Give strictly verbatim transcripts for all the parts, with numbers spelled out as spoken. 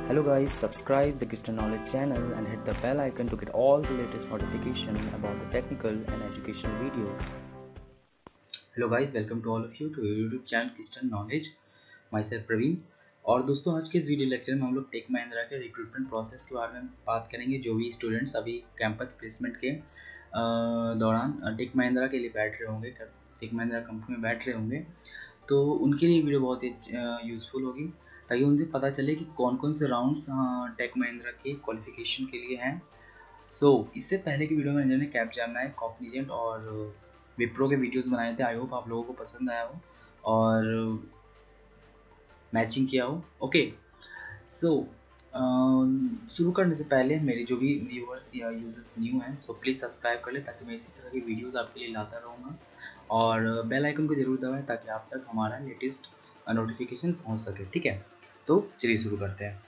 Hello guys, subscribe the Christian Knowledge channel and hit the bell icon to get all the latest notification about the technical and educational videos. Hello guys, welcome to all of you to YouTube channel Kristen knowledge. My self Praveen. और दोस्तों, आज के इस video lecture में हम लोग take Mahindra के recruitment process के बारे में बात करेंगे। जो भी स्टूडेंट्स अभी कैंपस प्लेसमेंट के दौरान टेक महिंद्रा के लिए बैठ रहे होंगे, टेक महिंद्रा कंपनी में बैठ रहे होंगे, तो उनके लिए वीडियो बहुत ही यूज़फुल होगी, ताकि उन्हें पता चले कि कौन कौन से राउंड्स टेक महिंद्रा के क्वालिफिकेशन के लिए हैं। सो so, इससे पहले की वीडियो में मैंने कैपजेमिनी, कॉग्निजेंट और विप्रो के वीडियोस बनाए थे। आई होप आप लोगों को पसंद आया हो और मैचिंग किया हो। ओके, सो शुरू करने से पहले मेरे जो भी व्यूअर्स या यूजर्स न्यू हैं, सो प्लीज़ सब्सक्राइब कर ले, ताकि मैं इसी तरह की वीडियोस आपके लिए लाता रहूँगा। और बेल आइकन को जरूर दबाएं, ताकि आप तक हमारा लेटेस्ट नोटिफिकेशन पहुँच सके। ठीक है, तो चलिए शुरू करते हैं।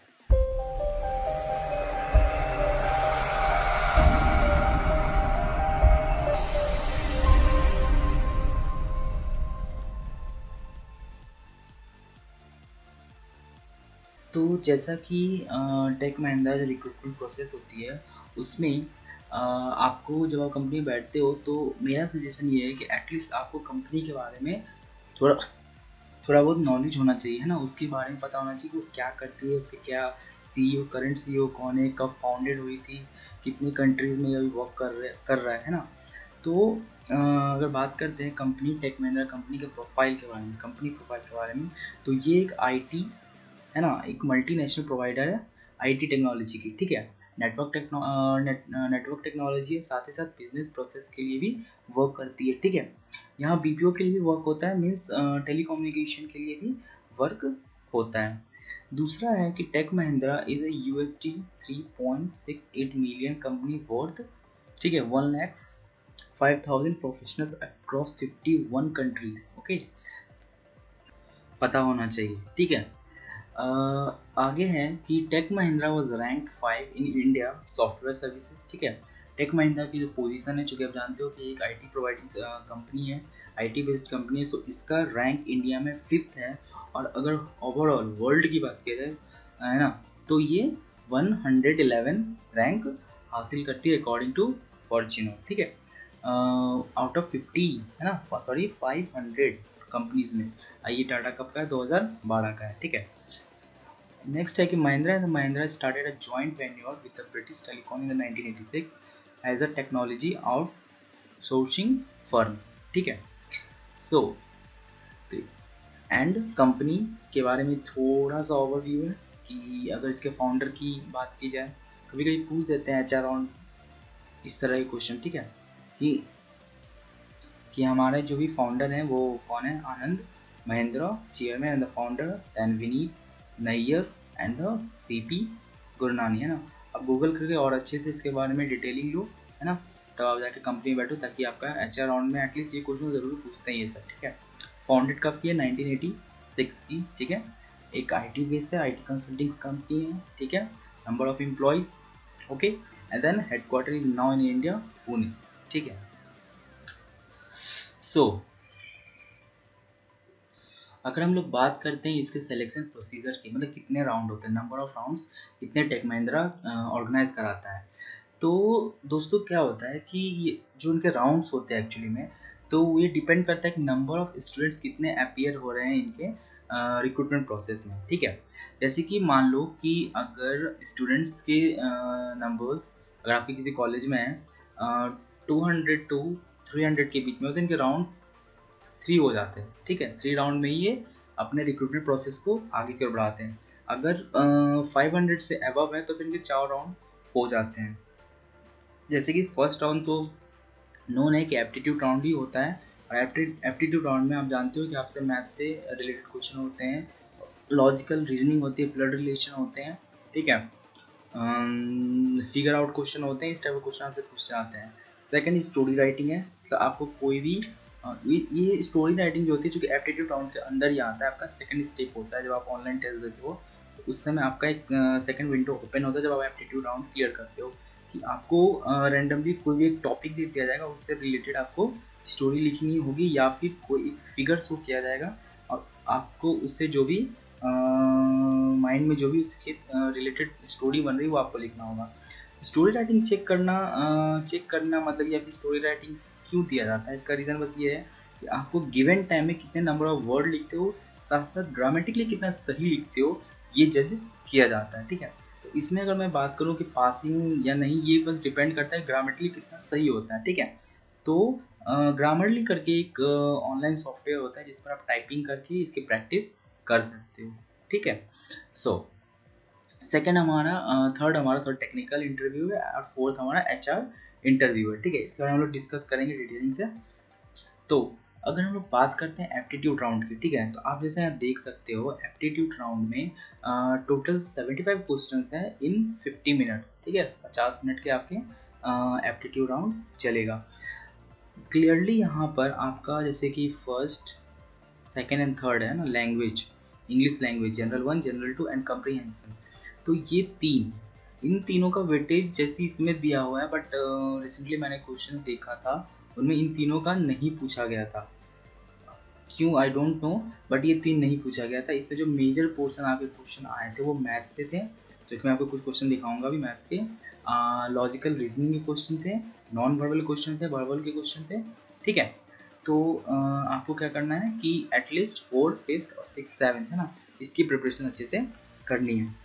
तो जैसा कि टेक महिंद्रा जो रिक्रूटमेंट प्रोसेस होती है, उसमें आ, आपको जब आप कंपनी में बैठते हो, तो मेरा सजेशन ये है कि एटलीस्ट आपको कंपनी के बारे में थोड़ा थोड़ा बहुत नॉलेज होना चाहिए, है ना। उसके बारे में पता होना चाहिए कि वो क्या करती है, उसके क्या सीईओ, करंट सीईओ कौन है, कब फाउंडेड हुई थी, कितनी कंट्रीज़ में अभी वर्क कर रहे कर रहा है ना। तो आ, अगर बात करते हैं कंपनी टेक महिंद्रा कंपनी के प्रोफाइल के बारे में, कंपनी प्रोफाइल के बारे में, तो ये एक आईटी है ना, एक मल्टीनेशनल प्रोवाइडर है आईटी टेक्नोलॉजी की। ठीक है, network techno net, network technology है, साथ ही साथ बिजनेस प्रोसेस के लिए भी वर्क करती है। ठीक है, यहाँ बीपीओ के लिए भी वर्क होता है, मीन्स टेलीकम्युनिकेशन के लिए भी वर्क होता है। दूसरा है कि tech Mahindra is a USD three point six eight million company worth, ठीक है, one lakh five thousand professionals across fifty one countries. Okay, पता होना चाहिए। ठीक है, Uh, आगे है कि tech Mahindra was rank five in India software services. ठीक है, टेक महिंद्रा की जो पोजीशन है, चूँकि आप जानते हो कि एक आईटी प्रोवाइडिंग कंपनी है, आईटी बेस्ड कंपनी है, सो इसका रैंक इंडिया में फिफ्थ है। और अगर ओवरऑल वर्ल्ड की बात की जाए, है ना, तो ये वन हंड्रेड इलेवन रैंक हासिल करती है अकॉर्डिंग टू फॉर्च्यूनर। ठीक है, आउट ऑफ फिफ्टी, है ना, सॉरी फाइव हंड्रेड कंपनीज में। ये टाटा कब का है? दो हज़ार बारह का है। ठीक है, नेक्स्ट है कि Mahindra and Mahindra started a joint venture with the British Telecom in nineteen eighty six as a technology outsourcing firm. ठीक है, सो एंड कंपनी के बारे में थोड़ा सा ओवरव्यू है कि अगर इसके फाउंडर की बात की जाए, कभी कभी पूछ देते हैं एचआर राउंड इस तरह के क्वेश्चन। ठीक है, कि कि हमारे जो भी फाउंडर हैं वो कौन है? Anand Mahindra, chairman and the founder, then Vineet Nayyar and the CP Gurnani, है ना। अब गूगल करके और अच्छे से इसके बारे में डिटेलिंग लो, है ना, तब आप जाके कंपनी में बैठो, ताकि आपका एचआर राउंड में एटलीस्ट ये क्वेश्चन जरूर पूछते हैं ये सब। ठीक है, फाउंडेड कब की है? नाइनटीन एटी सिक्स की। ठीक है, एक आईटी बेस है, आईटी कंसल्टिंग कंपनी है। ठीक है, number of employees, okay, and then headquarter is now in India, Pune. ठीक है, सो so, अगर हम लोग बात करते हैं इसके सिलेक्शन प्रोसीजर्स की, मतलब कितने राउंड होते हैं, नंबर ऑफ राउंड्स कितने टेक महिंद्रा ऑर्गेनाइज कराता है, तो दोस्तों क्या होता है कि ये जो उनके राउंड्स होते हैं एक्चुअली में, तो ये डिपेंड करता है कि नंबर ऑफ स्टूडेंट्स कितने अपीयर हो रहे हैं इनके रिक्रूटमेंट प्रोसेस में। ठीक है, जैसे कि मान लो कि अगर स्टूडेंट्स के नंबर्स अगर आपके किसी कॉलेज में है two hundred to three hundred के बीच में, तो इनके राउंड थ्री हो जाते हैं। ठीक है, थ्री राउंड में ये अपने रिक्रूटमेंट प्रोसेस को आगे की ओर बढ़ाते हैं। अगर फाइव हंड्रेड से अबव है, तो फिर इनके चार राउंड हो जाते हैं। जैसे कि फर्स्ट राउंड तो नोन है कि एप्टीट्यूड राउंड ही होता है, और एप्टीट्यूड राउंड में आप जानते हो कि आपसे मैथ से रिलेटेड क्वेश्चन होते हैं, लॉजिकल रीजनिंग होती है, ब्लड रिलेशन होते हैं। ठीक है, फिगर आउट क्वेश्चन होते हैं, इस टाइप के क्वेश्चन आपसे पूछ जाते हैं। सेकंड स्टोरी राइटिंग है, तो आपको कोई भी ये ये स्टोरी राइटिंग जो होती है, चूँकि एप्टीट्यूड राउंड के अंदर ही आता है, आपका सेकंड स्टेप होता है। जब आप ऑनलाइन टेस्ट देते हो, तो उस समय आपका एक सेकंड विंडो ओपन होता है, जब आप एप्टीट्यूड राउंड क्लियर करते हो, कि आपको रैंडमली कोई भी एक टॉपिक दे दिया जाएगा, उससे रिलेटेड आपको स्टोरी लिखनी होगी, या फिर कोई फिगर शो किया जाएगा, और आपको उससे जो भी माइंड में जो भी उसके रिलेटेड स्टोरी बन रही है वो आपको लिखना होगा। स्टोरी राइटिंग चेक करना चेक करना मतलब या फिर स्टोरी राइटिंग क्यों दिया जाता है, इसका रीज़न बस ये है कि आपको गिवन टाइम में कितने नंबर ऑफ वर्ड लिखते हो, साथ साथ ग्रामेटिकली कितना सही लिखते हो, ये जज किया जाता है। ठीक है, तो इसमें अगर मैं बात करूँ कि पासिंग या नहीं, ये बस डिपेंड करता है ग्रामेटिकली कितना सही होता है। ठीक है, तो ग्रामरली करके एक ऑनलाइन सॉफ्टवेयर होता है जिस पर आप टाइपिंग करके इसकी प्रैक्टिस कर सकते हो। ठीक है, सो सेकेंड हमारा थर्ड हमारा थर्ड टेक्निकल इंटरव्यू है और फोर्थ हमारा एच आर इंटरव्यू है। ठीक है, इसके बारे में हम लोग डिस्कस करेंगे डिटेलिंग से। तो अगर हम लोग बात करते हैं एप्टीट्यूड राउंड की, ठीक है, तो आप जैसे यहाँ देख सकते हो एप्टीट्यूड राउंड में टोटल सेवेंटी फाइव क्वेश्चन हैं इन फिफ्टी मिनट्स। ठीक है, पचास मिनट के आपके एप्टीट्यूड राउंड चलेगा। क्लियरली यहाँ पर आपका जैसे कि फर्स्ट सेकेंड एंड थर्ड है ना, language, English language, general one, general two and comprehension, तो ये तीन, इन तीनों का वेटेज जैसे इसमें दिया हुआ है, बट रिसेंटली uh, मैंने क्वेश्चन देखा था उनमें इन तीनों का नहीं पूछा गया था, क्यों आई डोंट नो, बट ये तीन नहीं पूछा गया था। इसमें जो मेजर पोर्शन आपके क्वेश्चन आए थे वो मैथ्स से थे, तो मैं आपको कुछ क्वेश्चन दिखाऊंगा भी मैथ्स के, लॉजिकल रीजनिंग के क्वेश्चन थे, नॉन वर्बल क्वेश्चन थे, वर्बल के क्वेश्चन थे। ठीक है, तो uh, आपको क्या करना है कि एटलीस्ट फोर्थ फिफ्थ और सिक्स सेवन्थ है ना, इसकी प्रिपरेशन अच्छे से करनी है।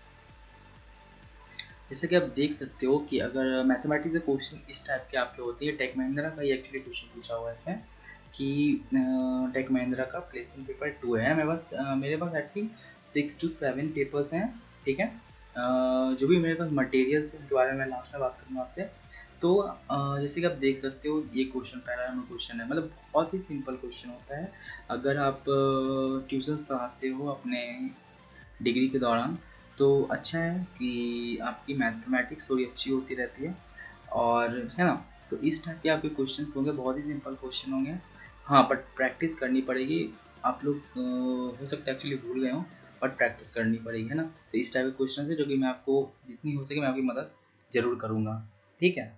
जैसे कि आप देख सकते हो कि अगर मैथमेटिक्स के क्वेश्चन इस टाइप के आपके होते हैं, टेक महिंद्रा का ये एक्चुअली क्वेश्चन पूछा हुआ है इसमें कि टेक महिंद्रा का प्लेसमेंट पेपर टू है, मेरे पास मेरे पास actually six two seven papers हैं। ठीक है, जो भी मेरे पास मटेरियल्स है उनके बारे में मैं लास्ट में बात करूँगा आपसे। तो जैसे कि आप देख सकते हो ये क्वेश्चन पहला नंबर क्वेश्चन है, मतलब बहुत ही सिंपल क्वेश्चन होता है। अगर आप ट्यूशन्स पढ़ाते हो अपने डिग्री के दौरान तो अच्छा है कि आपकी मैथमेटिक्स थोड़ी अच्छी होती रहती है, और है ना, तो इस टाइप के आपके क्वेश्चंस होंगे, बहुत ही सिंपल क्वेश्चन होंगे। हाँ, बट प्रैक्टिस करनी पड़ेगी, आप लोग हो सकता है एक्चुअली भूल गए हो, बट प्रैक्टिस करनी पड़ेगी, है ना। तो इस टाइप के क्वेश्चन है जो कि मैं आपको जितनी हो सके मैं आपकी मदद जरूर करूँगा। ठीक है,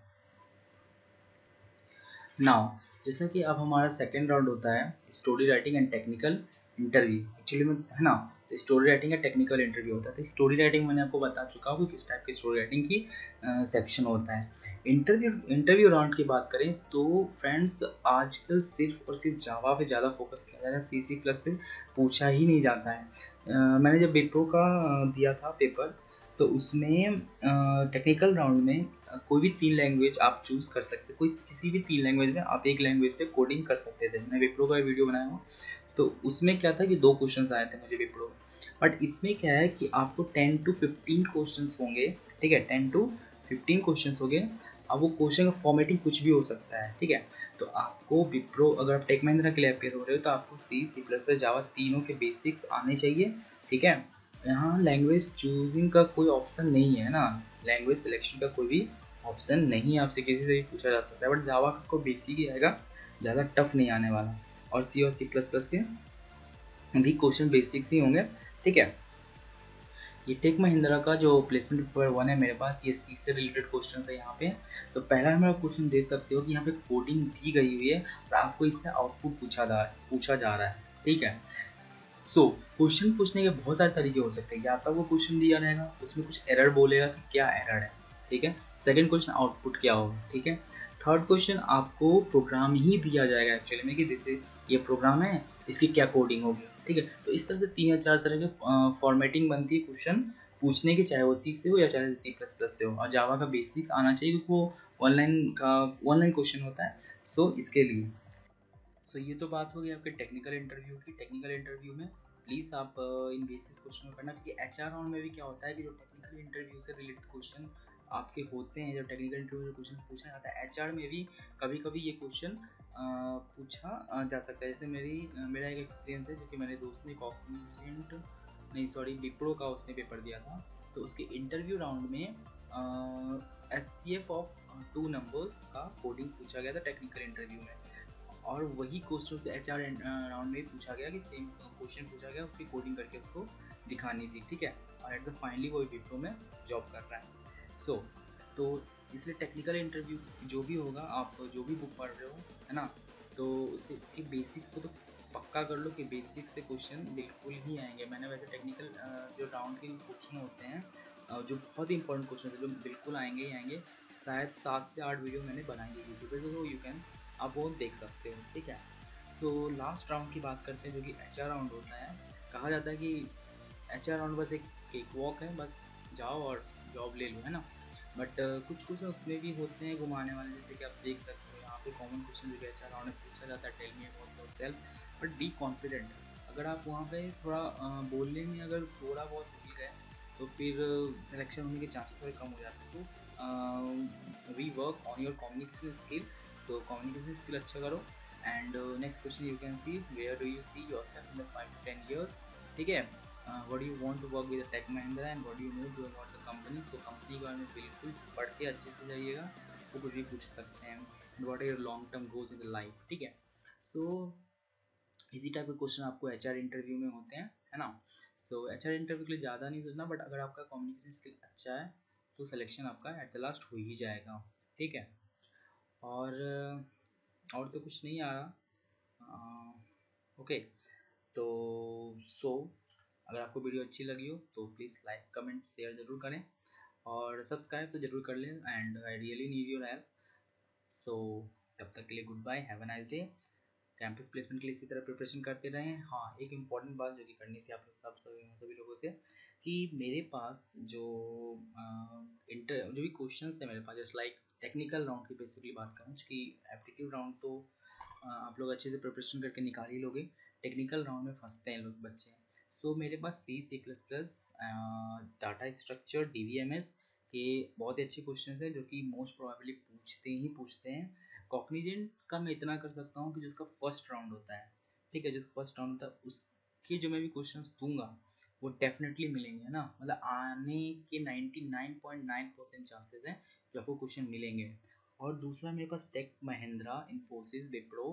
नाउ जैसा कि अब हमारा सेकेंड राउंड होता है story writing and technical interview, actually में है ना, तो स्टोरी राइटिंग या टेक्निकल इंटरव्यू होता है। तो स्टोरी राइटिंग मैंने आपको बता चुका हूँ कि किस टाइप की स्टोरी राइटिंग की सेक्शन होता है। इंटरव्यू इंटरव्यू राउंड की बात करें तो फ्रेंड्स आजकल सिर्फ और सिर्फ जावा पे ज़्यादा फोकस किया जा रहा है, सी सी प्लस से पूछा ही नहीं जाता है। uh, मैंने जब विप्रो का दिया था पेपर तो उसमें टेक्निकल uh, राउंड में uh, कोई भी तीन लैंग्वेज आप चूज़ कर सकते, कोई किसी भी तीन लैंग्वेज में आप एक लैंग्वेज पे कोडिंग कर सकते थे। मैंने विप्रो का वीडियो बनाया हुआ, तो उसमें क्या था कि दो क्वेश्चंस आए थे मुझे विप्रो, बट इसमें क्या है कि आपको टेन टू फिफ्टीन क्वेश्चंस होंगे। ठीक है, टेन टू फिफ्टीन क्वेश्चंस होंगे। अब वो क्वेश्चन का फॉर्मेटिंग कुछ भी हो सकता है। ठीक है, तो आपको विप्रो, अगर आप टेक महिंद्रा के लिए अपेयर हो रहे हो तो आपको सी सी प्लस प्लस जावा तीनों के बेसिक्स आने चाहिए। ठीक है, यहाँ लैंग्वेज चूजिंग का कोई ऑप्शन नहीं है ना, लैंग्वेज सिलेक्शन का कोई भी ऑप्शन नहीं, आपसे किसी से भी पूछा जा सकता है, बट जावा का कोई बेसिक ही आएगा, ज़्यादा टफ नहीं आने वाला, और सी और सी प्लस प्लस के भी क्वेश्चन बेसिक्स ही होंगे। ठीक है, ये टेक महिंद्रा का जो प्लेसमेंट पेपर वन है मेरे पास, ये सी से रिलेटेड क्वेश्चन है यहाँ पे। तो पहला हमारा क्वेश्चन देख सकते हो कि यहाँ पे कोडिंग दी गई हुई है और आपको इससे आउटपुट पूछा जा पूछा जा रहा है। ठीक है, सो क्वेश्चन पूछने के बहुत सारे तरीके हो सकते हैं, या तो वो क्वेश्चन दिया रहेगा उसमें कुछ एरर बोलेगा कि क्या एरर है। ठीक है, सेकंड क्वेश्चन आउटपुट क्या होगा। ठीक है, थर्ड क्वेश्चन आपको प्रोग्राम ही दिया जाएगा एक्चुअली में कि जैसे ये प्रोग्राम है, इसकी क्या कोडिंग होगी। ठीक है, तो इस तरह से तीन या चार तरह के फॉर्मेटिंग बनती है क्वेश्चन पूछने की, चाहे वो सी से हो या चाहे सी प्लस प्लस से हो, और जावा का बेसिक्स आना चाहिए क्योंकि वो ऑनलाइन का ऑनलाइन क्वेश्चन होता है। सो so, इसके लिए सो so, ये तो बात हो गई आपके टेक्निकल इंटरव्यू की। टेक्निकल इंटरव्यू में प्लीज़ आप इन बेसिस क्वेश्चन करना, क्योंकि एच आर राउंड में भी क्या होता है कि जो टेक्निकल इंटरव्यू से रिलेटेड क्वेश्चन आपके होते हैं, जब टेक्निकल इंटरव्यू में क्वेश्चन पूछा जाता है एच आर में भी कभी कभी ये क्वेश्चन पूछा जा सकता है। जैसे मेरी मेरा एक एक्सपीरियंस है जो कि मेरे दोस्त ने कॉग्निजेंट नहीं सॉरी विप्रो का उसने पेपर दिया था, तो उसके इंटरव्यू राउंड में H C F of two numbers का कोडिंग पूछा गया था टेक्निकल इंटरव्यू में, और वही क्वेश्चन से एच आर राउंड में पूछा गया कि सेम क्वेश्चन पूछा गया, उसकी कोडिंग करके उसको दिखानी थी। ठीक है, और एट द फाइनली वो विप्रो में जॉब कर रहा है। सो so, तो इसलिए टेक्निकल इंटरव्यू जो भी होगा, आप जो भी बुक पढ़ रहे हो है ना, तो उससे बेसिक्स को तो पक्का कर लो कि बेसिक से क्वेश्चन बिल्कुल ही आएंगे। मैंने वैसे टेक्निकल जो राउंड के क्वेश्चन होते हैं जो बहुत ही इंपॉर्टेंट क्वेश्चन है जो बिल्कुल आएंगे ही आएंगे, शायद सात से आठ वीडियो मैंने बनाई है यूट्यूब पे, तो यू कैन आप वो देख सकते हो, ठीक है। सो लास्ट राउंड की बात करते हैं जो कि एच आर राउंड होता है। कहा जाता है कि एच आर राउंड बस एक केक वॉक है, बस जाओ और जॉब ले लो, है ना। बट uh, कुछ कुछ उसमें भी होते हैं घुमाने वाले, जैसे कि आप देख सकते हो यहाँ पे कॉमन क्वेश्चन जो एच आर राउंड में पूछा जाता है, tell me about yourself, but be confident. अगर आप वहाँ पे थोड़ा uh, बोलने में अगर थोड़ा बहुत भूल गए तो फिर सिलेक्शन uh, होने के चांसेस थोड़े कम हो जाते हैं। So we work on your communication skill, so communication skill अच्छा करो। And next question you can see, where do you see yourself in the five to ten years, ठीक है। Uh, what do you want to work with the Tech Mahindra and what do you know to about the company? So company के बारे में बिल्कुल पढ़ के अच्छे से जाइएगा, वो कुछ भी पूछ सकते हैं। and what are your long term goals in the life, ठीक है। so इसी टाइप के क्वेश्चन आपको एच आर इंटरव्यू में होते हैं, है ना। सो एच आर इंटरव्यू के लिए ज़्यादा नहीं सोचना, बट अगर आपका कम्युनिकेशन स्किल अच्छा है तो सिलेक्शन आपका एट द लास्ट हो ही जाएगा, ठीक है। और और तो कुछ नहीं आ रहा, ओके। तो सो अगर आपको वीडियो अच्छी लगी हो तो प्लीज़ लाइक कमेंट शेयर ज़रूर करें और सब्सक्राइब तो ज़रूर कर लें, and I really need your help. So तब तक के लिए goodbye, have a nice day. Campus placement के लिए इसी तरह प्रिपरेशन करते रहें। हाँ, एक इम्पॉर्टेंट बात जो कि करनी थी आप लोग सब सभी सभी लोगों से, कि मेरे पास जो इंटर जो भी क्वेश्चन है मेरे पास, जस्ट लाइक टेक्निकल राउंड की बेसिकली बात करूँ कि एप्टीट्यूड राउंड तो आ, आप लोग अच्छे से प्रिपरेशन करके निकाल ही लोगे, टेक्निकल राउंड में फंसते हैं लोग बच्चे। सो so, मेरे पास C C plus plus data structure D B M S के बहुत ही अच्छे क्वेश्चन हैं जो कि मोस्ट प्रोबेबली पूछते ही पूछते हैं। कॉग्निजेंट का मैं इतना कर सकता हूँ कि जो उसका फर्स्ट राउंड होता है, ठीक है, जो फर्स्ट राउंड होता है उसके जो मैं भी क्वेश्चन दूंगा वो डेफिनेटली मिलेंगे, है ना। मतलब आने के ninety nine point nine percent chances हैं जो आपको क्वेश्चन मिलेंगे। और दूसरा मेरे पास टेक महिंद्रा, इन्फोसिस, विप्रो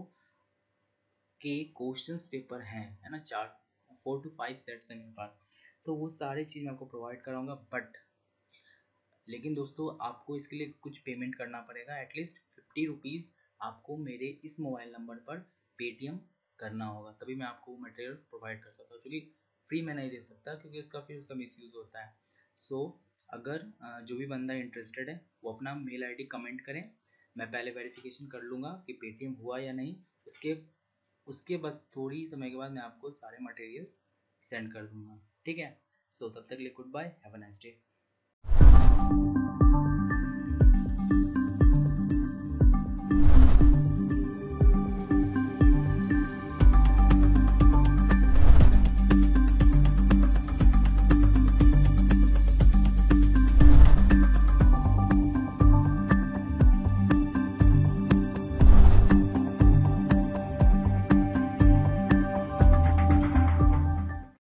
के क्वेश्चंस पेपर हैं, है ना, चार फोर टू फाइव सेट्स हैं मेरे पास, तो वो सारी चीज़ मैं आपको प्रोवाइड कराऊंगा। बट लेकिन दोस्तों आपको इसके लिए कुछ पेमेंट करना पड़ेगा, एटलीस्ट फिफ्टी रुपीज़ आपको मेरे इस मोबाइल नंबर पर पेटीएम करना होगा, तभी मैं आपको मटेरियल प्रोवाइड कर सकता हूँ, क्योंकि फ्री में नहीं दे सकता क्योंकि उसका फिर उसका मिसयूज़ होता है। सो so, अगर जो भी बंदा इंटरेस्टेड है वो अपना मेल आईडी कमेंट करें, मैं पहले वेरिफिकेशन कर लूँगा कि पेटीएम हुआ या नहीं, उसके उसके बस थोड़ी समय के बाद मैं आपको सारे मटेरियल्स सेंड कर दूँगा, ठीक है। सो so, तब तक के लिए goodbye, have a nice day.